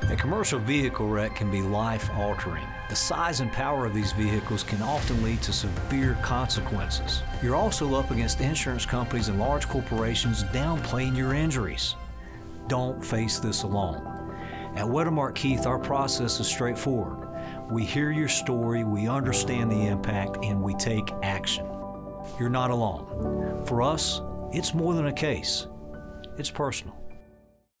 A commercial vehicle wreck can be life-altering. The size and power of these vehicles can often lead to severe consequences. You're also up against insurance companies and large corporations downplaying your injuries. Don't face this alone. At Wettermark Keith, our process is straightforward. We hear your story, we understand the impact, and we take action. You're not alone. For us, it's more than a case. It's personal.